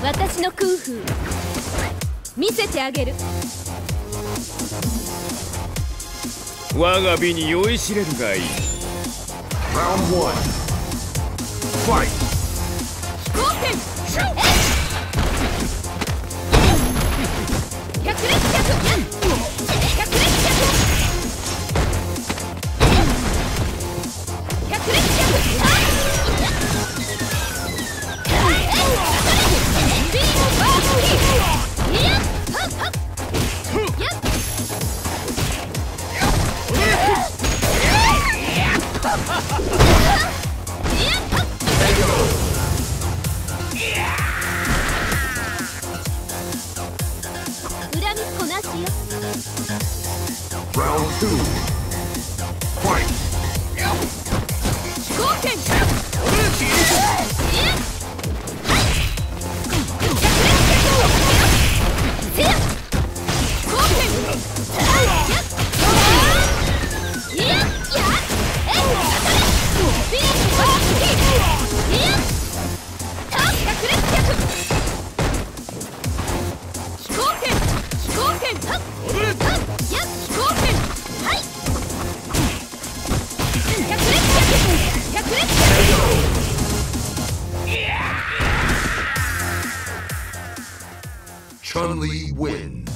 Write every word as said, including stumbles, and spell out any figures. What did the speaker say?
私の空風見せてあげる。 我が美に酔いしれるがいい。 Round one. Fight. 飛行剣百列脚百列脚百列脚ビームバースキーいやっはっはっやっ恨みっこなしよ。 Round two. Fight. 飛行剣 Chun-Li wins.